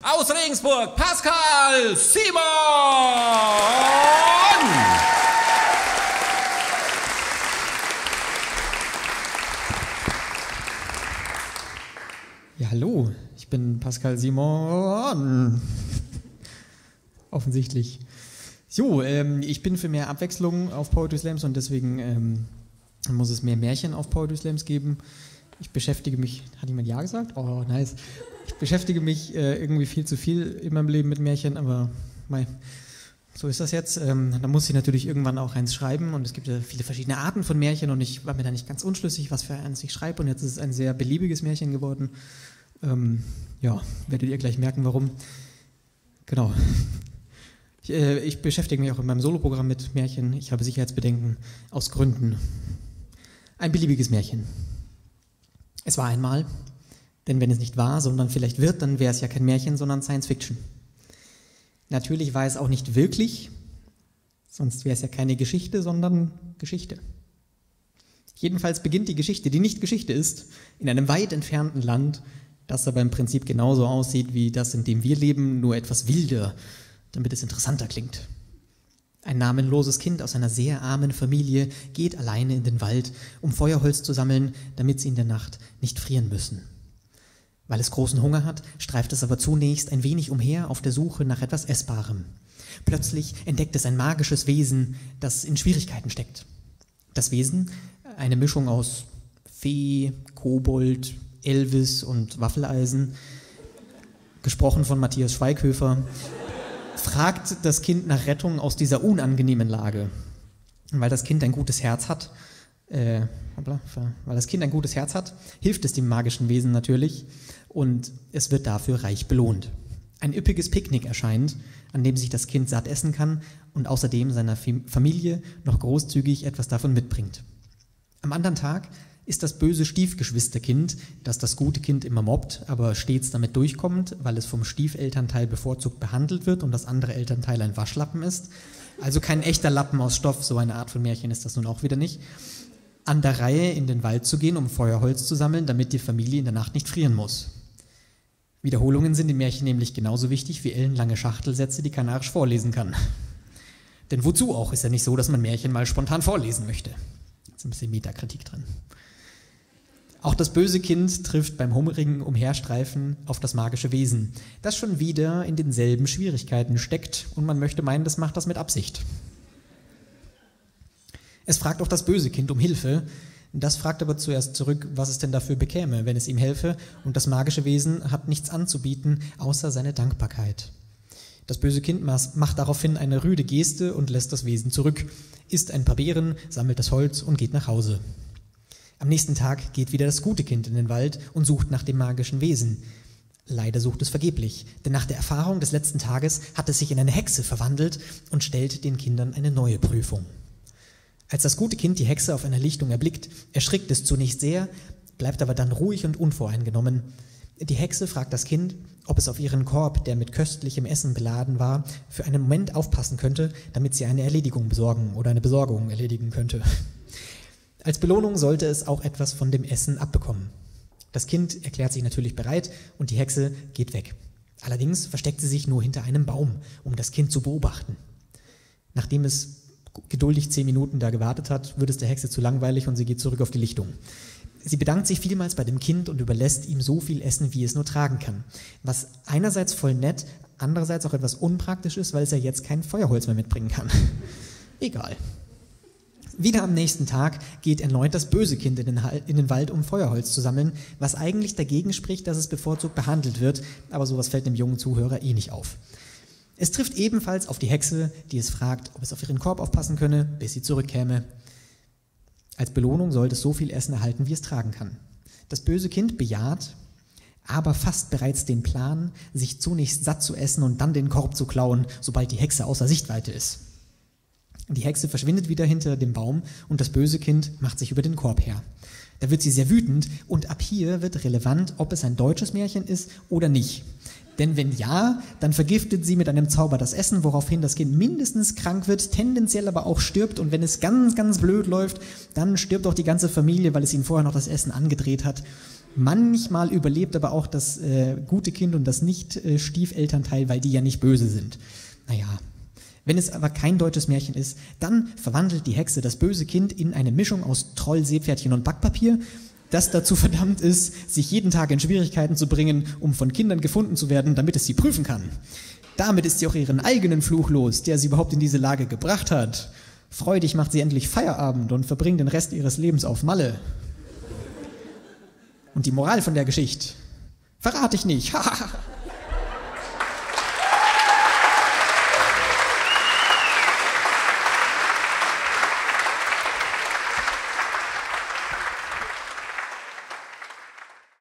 Aus Regensburg, Pascal Simon! Ja, hallo, ich bin Pascal Simon. Offensichtlich. So, ich bin für mehr Abwechslung auf Poetry Slams und deswegen muss es mehr Märchen auf Poetry Slams geben. Ich beschäftige mich, hat jemand Ja gesagt? Oh, nice. Ich beschäftige mich irgendwie viel zu viel in meinem Leben mit Märchen, aber so ist das jetzt. Da muss ich natürlich irgendwann auch eins schreiben und es gibt ja viele verschiedene Arten von Märchen und ich war mir da nicht ganz unschlüssig, was für eins ich schreibe und jetzt ist es ein sehr beliebiges Märchen geworden. Ja, werdet ihr gleich merken, warum. Genau. Ich beschäftige mich auch in meinem Soloprogramm mit Märchen. Ich habe Sicherheitsbedenken aus Gründen. Ein beliebiges Märchen. Es war einmal, denn wenn es nicht war, sondern vielleicht wird, dann wäre es ja kein Märchen, sondern Science Fiction. Natürlich war es auch nicht wirklich, sonst wäre es ja keine Geschichte, sondern Geschichte. Jedenfalls beginnt die Geschichte, die nicht Geschichte ist, in einem weit entfernten Land, das aber im Prinzip genauso aussieht wie das, in dem wir leben, nur etwas wilder, damit es interessanter klingt. Ein namenloses Kind aus einer sehr armen Familie geht alleine in den Wald, um Feuerholz zu sammeln, damit sie in der Nacht nicht frieren müssen. Weil es großen Hunger hat, streift es aber zunächst ein wenig umher auf der Suche nach etwas Essbarem. Plötzlich entdeckt es ein magisches Wesen, das in Schwierigkeiten steckt. Das Wesen, eine Mischung aus Fee, Kobold, Elvis und Waffeleisen, gesprochen von Matthias Schweighöfer, fragt das Kind nach Rettung aus dieser unangenehmen Lage. Und weil das Kind ein gutes Herz hat, hilft es dem magischen Wesen natürlich und es wird dafür reich belohnt. Ein üppiges Picknick erscheint, an dem sich das Kind satt essen kann und außerdem seiner Familie noch großzügig etwas davon mitbringt. Am anderen Tag ist das böse Stiefgeschwisterkind, das das gute Kind immer mobbt, aber stets damit durchkommt, weil es vom Stiefelternteil bevorzugt behandelt wird und das andere Elternteil ein Waschlappen ist. Also kein echter Lappen aus Stoff, so eine Art von Märchen ist das nun auch wieder nicht. An der Reihe in den Wald zu gehen, um Feuerholz zu sammeln, damit die Familie in der Nacht nicht frieren muss. Wiederholungen sind im Märchen nämlich genauso wichtig wie ellenlange Schachtelsätze, die kein Arsch vorlesen kann. Denn wozu auch, ist ja nicht so, dass man Märchen mal spontan vorlesen möchte. Da ist ein bisschen Metakritik drin. Auch das böse Kind trifft beim hungrigen Umherstreifen auf das magische Wesen, das schon wieder in denselben Schwierigkeiten steckt und man möchte meinen, das macht das mit Absicht. Es fragt auch das böse Kind um Hilfe, das fragt aber zuerst zurück, was es denn dafür bekäme, wenn es ihm helfe, und das magische Wesen hat nichts anzubieten, außer seine Dankbarkeit. Das böse Kind macht daraufhin eine rüde Geste und lässt das Wesen zurück, isst ein paar Beeren, sammelt das Holz und geht nach Hause. Am nächsten Tag geht wieder das gute Kind in den Wald und sucht nach dem magischen Wesen. Leider sucht es vergeblich, denn nach der Erfahrung des letzten Tages hat es sich in eine Hexe verwandelt und stellt den Kindern eine neue Prüfung. Als das gute Kind die Hexe auf einer Lichtung erblickt, erschrickt es zunächst sehr, bleibt aber dann ruhig und unvoreingenommen. Die Hexe fragt das Kind, ob es auf ihren Korb, der mit köstlichem Essen beladen war, für einen Moment aufpassen könnte, damit sie eine Erledigung besorgen oder eine Besorgung erledigen könnte. Als Belohnung sollte es auch etwas von dem Essen abbekommen. Das Kind erklärt sich natürlich bereit und die Hexe geht weg. Allerdings versteckt sie sich nur hinter einem Baum, um das Kind zu beobachten. Nachdem es geduldig 10 Minuten da gewartet hat, wird es der Hexe zu langweilig und sie geht zurück auf die Lichtung. Sie bedankt sich vielmals bei dem Kind und überlässt ihm so viel Essen, wie es nur tragen kann. Was einerseits voll nett, andererseits auch etwas unpraktisch ist, weil es ja jetzt kein Feuerholz mehr mitbringen kann. Egal. Wieder am nächsten Tag geht erneut das böse Kind in den Wald, um Feuerholz zu sammeln, was eigentlich dagegen spricht, dass es bevorzugt behandelt wird, aber sowas fällt dem jungen Zuhörer eh nicht auf. Es trifft ebenfalls auf die Hexe, die es fragt, ob es auf ihren Korb aufpassen könne, bis sie zurückkäme. Als Belohnung sollte es so viel Essen erhalten, wie es tragen kann. Das böse Kind bejaht, aber fasst bereits den Plan, sich zunächst satt zu essen und dann den Korb zu klauen, sobald die Hexe außer Sichtweite ist. Die Hexe verschwindet wieder hinter dem Baum und das böse Kind macht sich über den Korb her. Da wird sie sehr wütend und ab hier wird relevant, ob es ein deutsches Märchen ist oder nicht. Denn wenn ja, dann vergiftet sie mit einem Zauber das Essen, woraufhin das Kind mindestens krank wird, tendenziell aber auch stirbt. Und wenn es ganz, ganz blöd läuft, dann stirbt auch die ganze Familie, weil es ihnen vorher noch das Essen angedreht hat. Manchmal überlebt aber auch das gute Kind und das Nicht-Stiefelternteil, weil die ja nicht böse sind. Naja, wenn es aber kein deutsches Märchen ist, dann verwandelt die Hexe das böse Kind in eine Mischung aus Troll, Seepferdchen und Backpapier, das dazu verdammt ist, sich jeden Tag in Schwierigkeiten zu bringen, um von Kindern gefunden zu werden, damit es sie prüfen kann. Damit ist sie auch ihren eigenen Fluch los, der sie überhaupt in diese Lage gebracht hat. Freudig macht sie endlich Feierabend und verbringt den Rest ihres Lebens auf Malle. Und die Moral von der Geschichte verrate ich nicht.